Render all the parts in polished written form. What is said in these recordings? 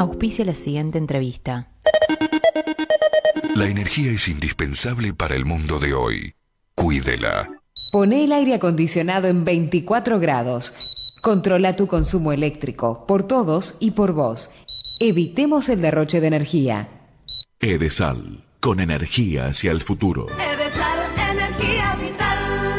auspicia la siguiente entrevista. La energía es indispensable para el mundo de hoy. Cuídela. Poné el aire acondicionado en 24 grados. Controla tu consumo eléctrico, por todos y por vos. Evitemos el derroche de energía. Edesal, con energía hacia el futuro. Edesal, energía vital.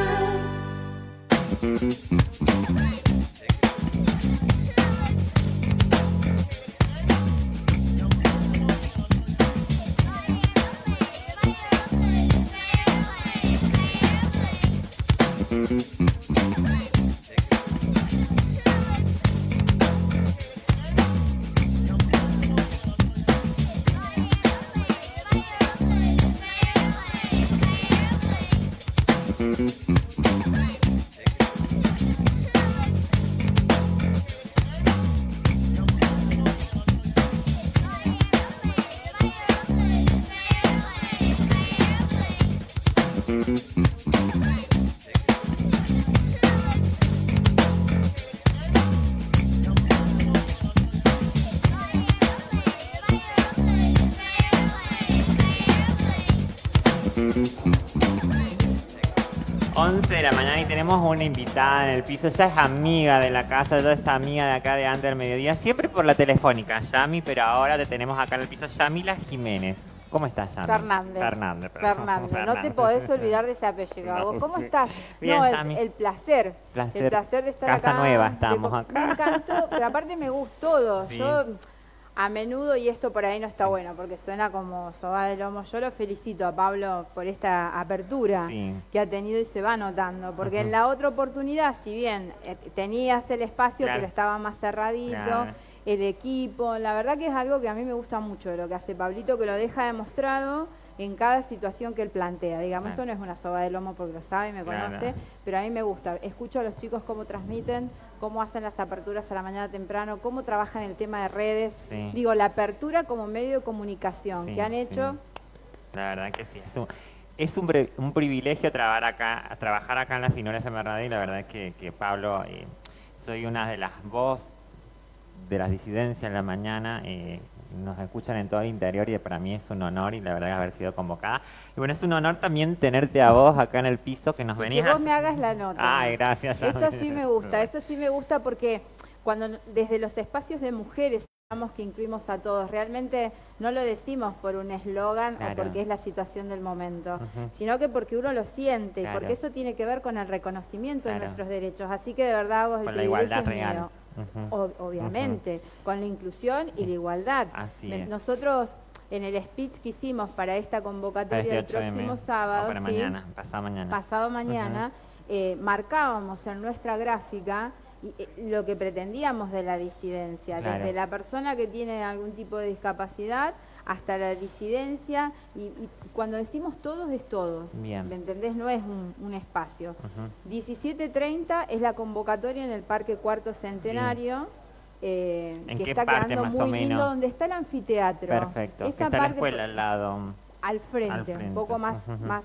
De la mañana y tenemos una invitada en el piso. Ella es amiga de la casa, ella es amiga de acá de antes del mediodía, siempre por la telefónica, Yami, pero ahora te tenemos acá en el piso, Yamila Jiménez. ¿Cómo estás, Yami? Fernández. No te podés olvidar de ese apellido. No, ¿cómo estás? Bien, no, Yami. el placer. El placer de estar Casa acá. nueva estamos acá. Me encantó, pero aparte me gustó todo. Sí. Yo a menudo, y esto por ahí no está bueno porque suena como soba de lomo, yo lo felicito a Pablo por esta apertura que ha tenido y se va notando, porque en la otra oportunidad, si bien tenías el espacio, pero estaba más cerradito, el equipo, la verdad que es algo que a mí me gusta mucho de lo que hace Pablito, que lo deja demostrado en cada situación que él plantea. Digamos, esto no es una soba de lomo porque lo sabe y me conoce, pero a mí me gusta. Escucho a los chicos cómo transmiten, cómo hacen las aperturas a la mañana temprano, cómo trabajan el tema de redes. Digo, la apertura como medio de comunicación que han hecho. La verdad que sí, es un privilegio trabajar acá en la Sinora FM Radio, y la verdad que Pablo, soy una de las voces de las disidencias en la mañana. Nos escuchan en todo el interior y para mí es un honor, y la verdad, haber sido convocada. Y bueno, es un honor también tenerte a vos acá en el piso, que nos venís que vos me hagas la nota. Ay, gracias. Eso sí me gusta porque cuando desde los espacios de mujeres que incluimos a todos, realmente no lo decimos por un eslogan o porque es la situación del momento, sino que porque uno lo siente, y porque eso tiene que ver con el reconocimiento de nuestros derechos. Así que de verdad hago el con la igualdad real. Obviamente, con la inclusión y la igualdad. Así es. Nosotros en el speech que hicimos para esta convocatoria del próximo sábado, pasado mañana, marcábamos en nuestra gráfica lo que pretendíamos de la disidencia, desde la persona que tiene algún tipo de discapacidad hasta la disidencia, y cuando decimos todos es todos. Bien. ¿Me entendés? No es un espacio. 17:30 es la convocatoria en el Parque Cuarto Centenario, que está quedando muy lindo, donde está el anfiteatro. Perfecto. Esa está la escuela al lado. Al frente, un poco más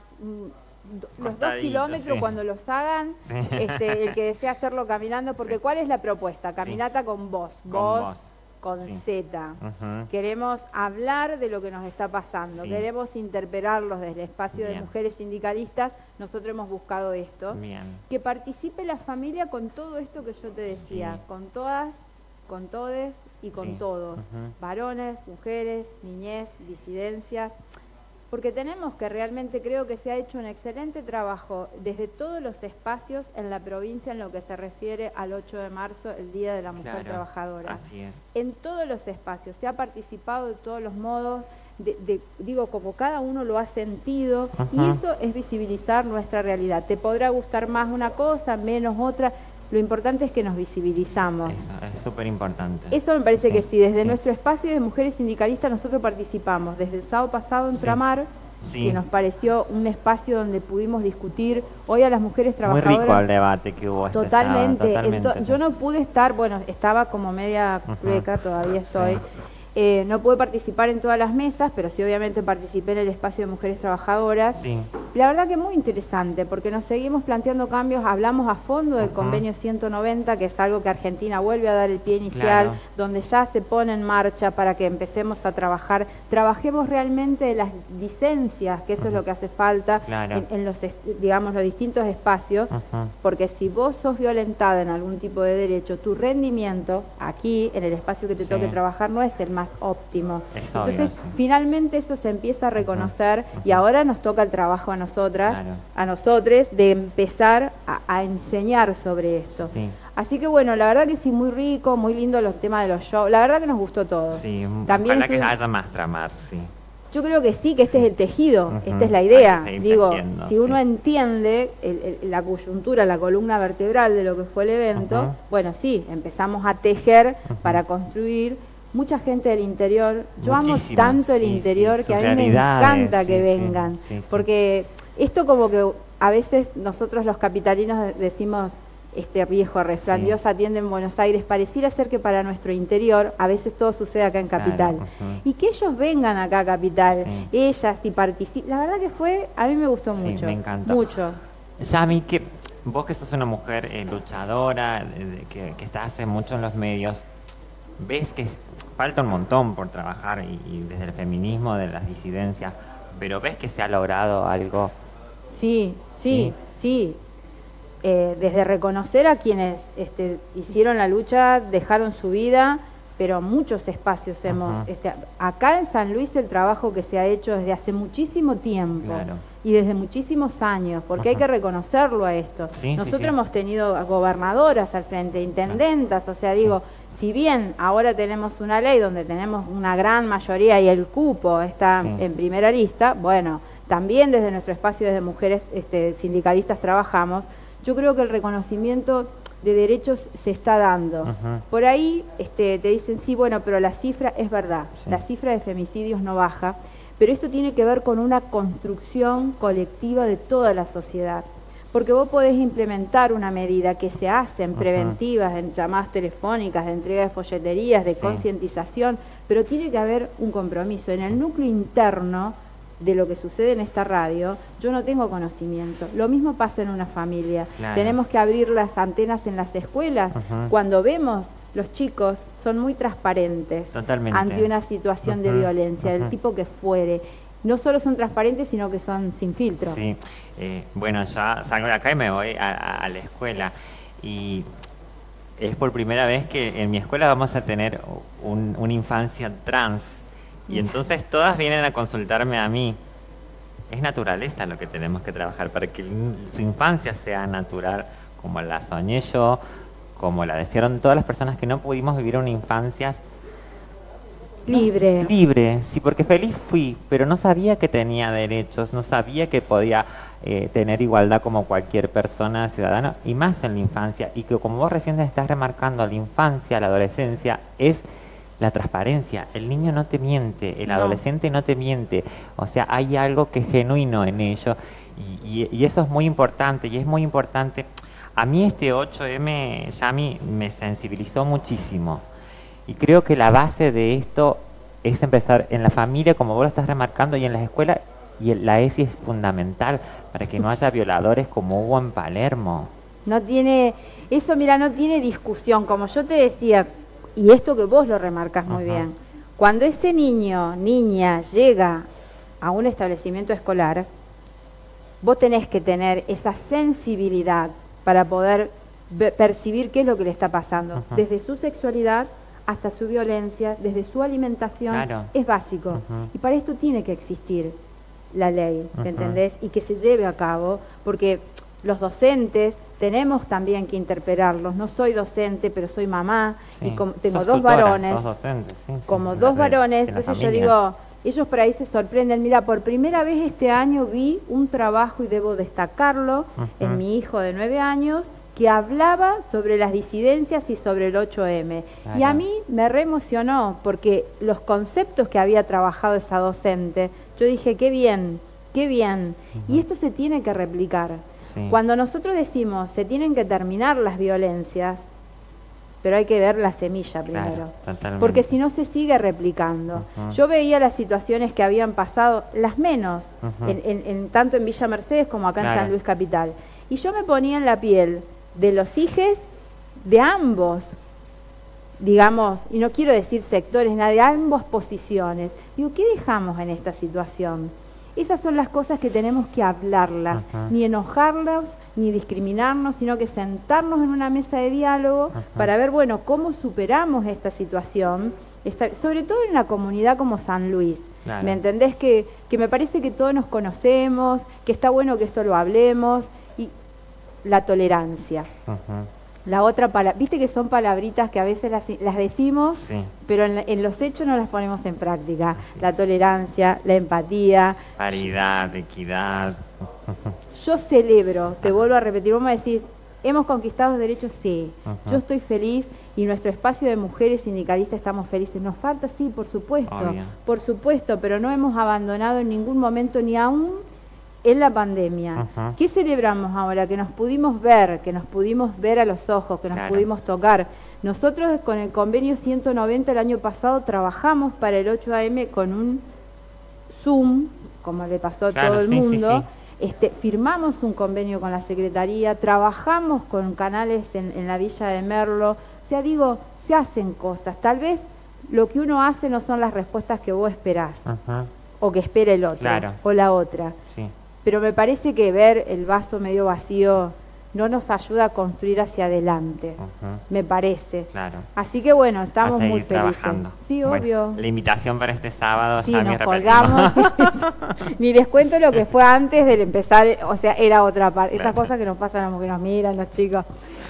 los 2 kilómetros cuando los hagan, el que desea hacerlo caminando, porque ¿cuál es la propuesta? Caminata con vos. Con Z. Queremos hablar de lo que nos está pasando, queremos interpelarlos desde el espacio de mujeres sindicalistas. Nosotros hemos buscado esto, que participe la familia con todo esto que yo te decía, con todas, con todes y con todos, varones, mujeres, niñez, disidencias, porque tenemos que realmente, creo que se ha hecho un excelente trabajo desde todos los espacios en la provincia en lo que se refiere al 8 de marzo, el Día de la Mujer Trabajadora. Así es. En todos los espacios, se ha participado de todos los modos, digo, como cada uno lo ha sentido, y eso es visibilizar nuestra realidad. Te podrá gustar más una cosa, menos otra. Lo importante es que nos visibilizamos. Eso es súper importante. Eso me parece que sí. Desde nuestro espacio de mujeres sindicalistas nosotros participamos. Desde el sábado pasado en Tramar, que nos pareció un espacio donde pudimos discutir hoy a las mujeres trabajadoras. Muy rico el debate que hubo. Totalmente. Yo no pude estar, bueno, estaba como media crueca, todavía estoy. No pude participar en todas las mesas, pero sí obviamente participé en el espacio de mujeres trabajadoras. Y la verdad que muy interesante, porque nos seguimos planteando cambios, hablamos a fondo del convenio 190, que es algo que Argentina vuelve a dar el pie inicial, donde ya se pone en marcha para que empecemos a trabajar, trabajemos realmente las licencias, que eso es lo que hace falta en los, digamos, los distintos espacios, porque si vos sos violentada en algún tipo de derecho, tu rendimiento aquí, en el espacio que te toque trabajar, no es el más óptimo. Entonces, finalmente eso se empieza a reconocer y ahora nos toca el trabajo a nosotras, a nosotros, de empezar a enseñar sobre esto. Así que bueno, la verdad que sí, muy rico, muy lindo los temas de los shows. La verdad que nos gustó todo. También ojalá que haya más tramar, Yo creo que sí, que este es el tejido, esta es la idea. Digo, si uno entiende la coyuntura, la columna vertebral de lo que fue el evento, bueno, sí, empezamos a tejer para construir. Mucha gente del interior, yo amo tanto el interior que a mí me encanta que vengan, porque esto como que a veces nosotros los capitalinos decimos, este viejo refrán, Dios atiende en Buenos Aires, pareciera ser que para nuestro interior a veces todo sucede acá en Capital. Y que ellos vengan acá a Capital, ellas y participen, la verdad que fue, a mí me gustó mucho. Me encantó. Mucho. Yami, vos que sos una mujer luchadora, que estás hace mucho en los medios, ves que falta un montón por trabajar y desde el feminismo, de las disidencias, pero ves que se ha logrado algo. Sí. Desde reconocer a quienes hicieron la lucha, dejaron su vida, pero muchos espacios hemos... acá en San Luis el trabajo que se ha hecho desde hace muchísimo tiempo y desde muchísimos años, porque hay que reconocerlo a esto. Nosotros hemos tenido gobernadoras al frente, intendentas, o sea, digo... Si bien ahora tenemos una ley donde tenemos una gran mayoría y el cupo está en primera lista, bueno, también desde nuestro espacio desde mujeres sindicalistas trabajamos, yo creo que el reconocimiento de derechos se está dando. Por ahí te dicen, sí, bueno, pero la cifra es verdad, la cifra de femicidios no baja, pero esto tiene que ver con una construcción colectiva de toda la sociedad. Porque vos podés implementar una medida que se hacen preventivas, en llamadas telefónicas, de entrega de folleterías, de concientización, pero tiene que haber un compromiso. En el núcleo interno de lo que sucede en esta radio, yo no tengo conocimiento. Lo mismo pasa en una familia. Tenemos que abrir las antenas en las escuelas. Cuando vemos, los chicos son muy transparentes ante una situación de violencia, del tipo que fuere. No solo son transparentes, sino que son sin filtro. Bueno, ya salgo de acá y me voy a la escuela. Y es por primera vez que en mi escuela vamos a tener una infancia trans. Y entonces todas vienen a consultarme a mí. Es naturaleza lo que tenemos que trabajar para que su infancia sea natural, como la soñé yo, como la desearon todas las personas que no pudimos vivir una infancia libre, sí, porque feliz fui, pero no sabía que tenía derechos, no sabía que podía tener igualdad como cualquier persona, ciudadano, y más en la infancia, y que como vos recién estás remarcando, la infancia, la adolescencia, es la transparencia. El niño no te miente, el adolescente no te miente, o sea, hay algo que es genuino en ello, y eso es muy importante, y es muy importante. A mí este 8M, Yami, me sensibilizó muchísimo. Y creo que la base de esto es empezar en la familia, como vos lo estás remarcando, y en las escuelas, y la ESI es fundamental para que no haya violadores como hubo en Palermo. No tiene, eso mira, no tiene discusión, como yo te decía, y esto que vos lo remarcas muy bien, cuando ese niño, niña, llega a un establecimiento escolar, vos tenés que tener esa sensibilidad para poder percibir qué es lo que le está pasando, desde su sexualidad hasta su violencia, desde su alimentación, es básico. Y para esto tiene que existir la ley, ¿me entendés? Y que se lleve a cabo, porque los docentes tenemos también que interpelarlos. No soy docente, pero soy mamá, y tengo dos varones. Sos docente, como dos varones, entonces yo digo, ellos por ahí se sorprenden. Mira, por primera vez este año vi un trabajo, y debo destacarlo, en mi hijo de 9 años, que hablaba sobre las disidencias y sobre el 8M. Y a mí me reemocionó, porque los conceptos que había trabajado esa docente, yo dije, qué bien, qué bien. Y esto se tiene que replicar. Cuando nosotros decimos, se tienen que terminar las violencias, pero hay que ver la semilla primero, Totalmente. porque si no se sigue replicando. Yo veía las situaciones que habían pasado, las menos, tanto en Villa Mercedes como acá en San Luis Capital, y yo me ponía en la piel de los hijes de ambos, digamos, y no quiero decir sectores, de ambas posiciones. Digo, ¿qué dejamos en esta situación? Esas son las cosas que tenemos que hablarlas, ni enojarnos, ni discriminarnos, sino que sentarnos en una mesa de diálogo para ver, bueno, cómo superamos esta situación, sobre todo en una comunidad como San Luis. ¿Me entendés? Que me parece que todos nos conocemos, que está bueno que esto lo hablemos, y la tolerancia. La otra palabra, viste que son palabritas que a veces las decimos, pero en los hechos no las ponemos en práctica. La tolerancia, la empatía. Paridad, equidad. Yo celebro, te vuelvo a repetir, vos me decís, ¿hemos conquistado derechos? Sí. Yo estoy feliz y nuestro espacio de mujeres sindicalistas estamos felices. ¿Nos falta? Sí, por supuesto, pero no hemos abandonado en ningún momento, ni aún en la pandemia. ¿Qué celebramos ahora? Que nos pudimos ver, a los ojos, que nos pudimos tocar. Nosotros con el convenio 190 el año pasado trabajamos para el 8AM con un Zoom, como le pasó a todo el mundo. Firmamos un convenio con la Secretaría, trabajamos con canales en la Villa de Merlo. O sea, digo, se hacen cosas. Tal vez lo que uno hace no son las respuestas que vos esperás, o que espera el otro, o la otra. Pero me parece que ver el vaso medio vacío no nos ayuda a construir hacia adelante, me parece. Así que bueno, estamos muy felices. Trabajando. Sí, obvio. La invitación para este sábado, sí, nos colgamos. Ni les cuento lo que fue antes de empezar, o sea, era otra parte. Esas cosas que nos pasan a los que nos miran, los chicos.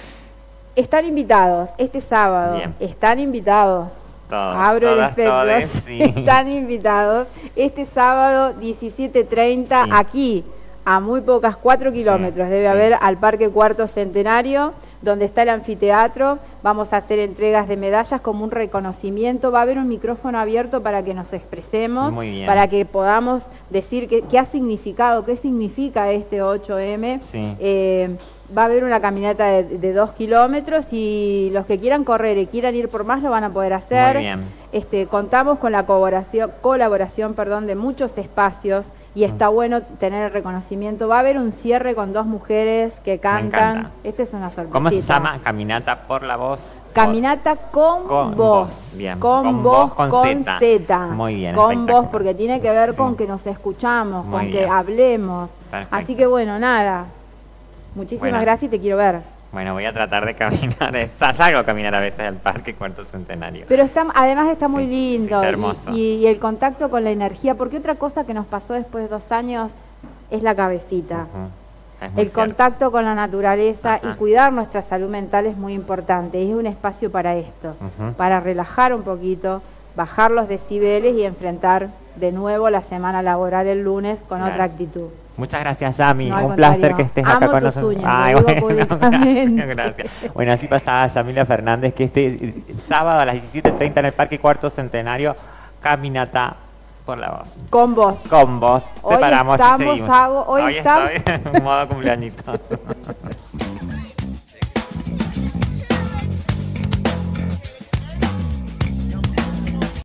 Están invitados este sábado, están invitados. Todos, abro el espectro, están invitados este sábado 17:30 aquí, a muy pocas 4 kilómetros debe haber, al Parque Cuarto Centenario, donde está el anfiteatro. Vamos a hacer entregas de medallas como un reconocimiento. Va a haber un micrófono abierto para que nos expresemos, para que podamos decir qué ha significado, qué significa este 8M. Va a haber una caminata de 2 kilómetros y los que quieran correr y quieran ir por más lo van a poder hacer. Muy bien. Contamos con la colaboración de muchos espacios y está bueno tener el reconocimiento. Va a haber un cierre con 2 mujeres que cantan. Esta es una sorpresa. ¿Cómo se llama? Caminata por la voz. Caminata con voz. Bien. Con voz, con Z. Muy bien. Con voz, porque tiene que ver con que nos escuchamos, con que hablemos. Perfecto. Así que bueno, nada. Muchísimas gracias y te quiero ver. Bueno, voy a tratar de caminar. Salgo a caminar a veces al Parque Cuarto Centenario. Pero además está muy lindo. Está hermoso. Y el contacto con la energía, porque otra cosa que nos pasó después de 2 años es la cabecita. El contacto con la naturaleza y cuidar nuestra salud mental es muy importante. Y es un espacio para esto, para relajar un poquito, bajar los decibeles y enfrentar de nuevo la semana laboral el lunes con otra actitud. Muchas gracias, Yami. Un placer que estés acá con nosotros. Gracias. Bueno, así pasaba Yamila Fernández, que este sábado a las 17:30 en el Parque Cuarto Centenario, caminata por la voz. Con vos. Con vos. Hoy separamos estamos, y seguimos. hoy estamos en modo cumpleañito.